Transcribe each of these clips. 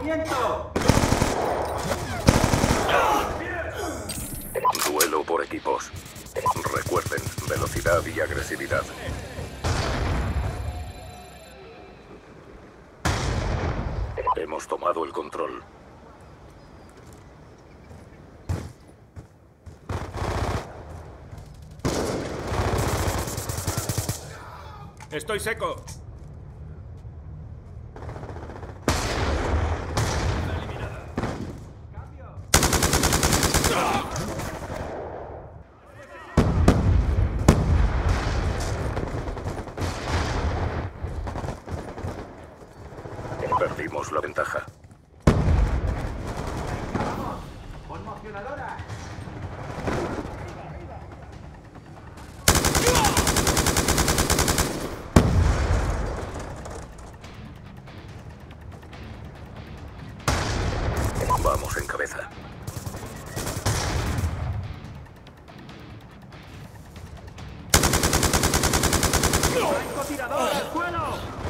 movimiento! Duelo por equipos. Recuerden, velocidad y agresividad. Hemos tomado el control. Estoy seco. Perdimos la ventaja. ¡Conmocionadora! Vamos en cabeza. ¡Francotirador al suelo!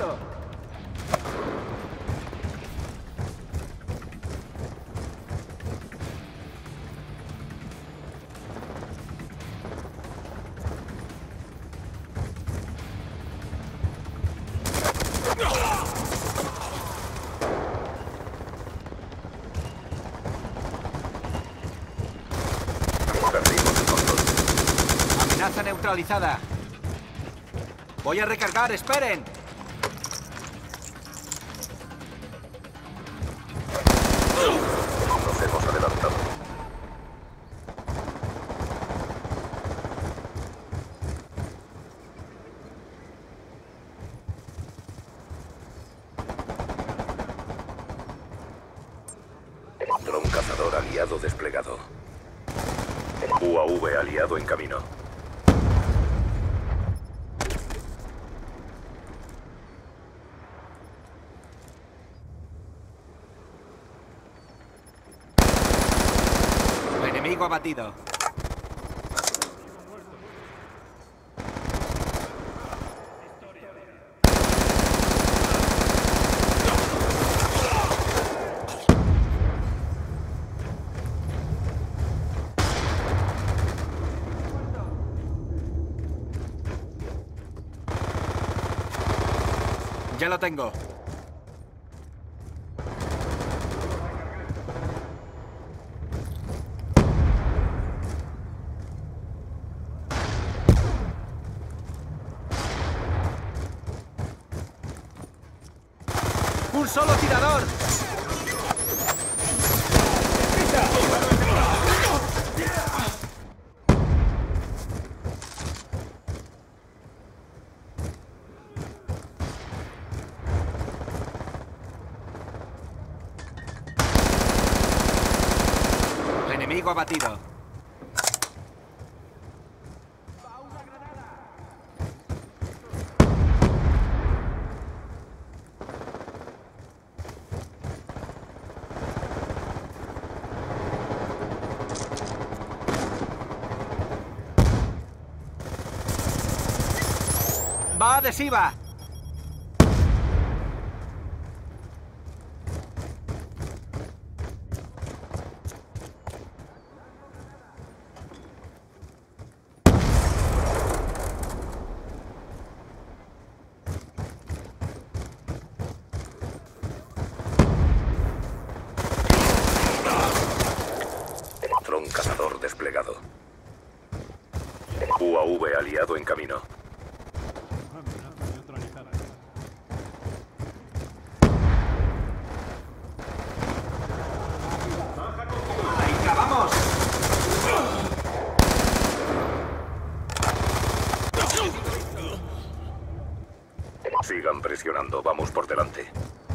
Perdimos el control. Amenaza neutralizada. Voy a recargar, esperen. Nos hemos adelantado. Dron cazador aliado desplegado. UAV aliado en camino. Enemigo abatido. Ya lo tengo. ¡Un solo tirador! Enemigo abatido. ¡Va adhesiva! Dron cazador desplegado. UAV aliado en camino. ¡Venga, vamos! Sigan presionando, vamos por delante.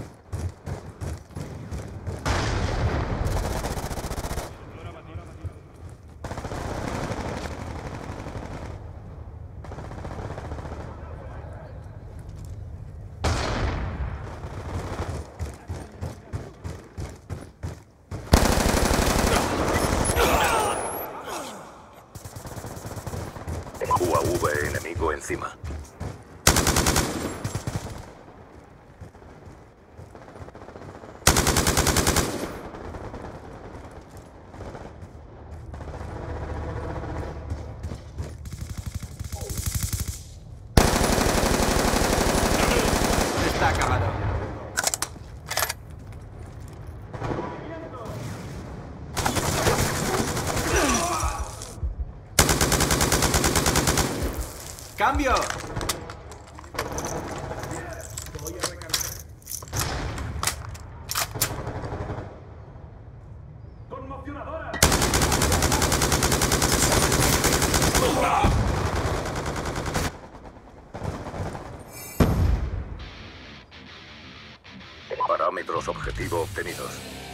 UAV enemigo encima. ¡Cambio! ¡Conmocionadora! Parámetros objetivo obtenidos.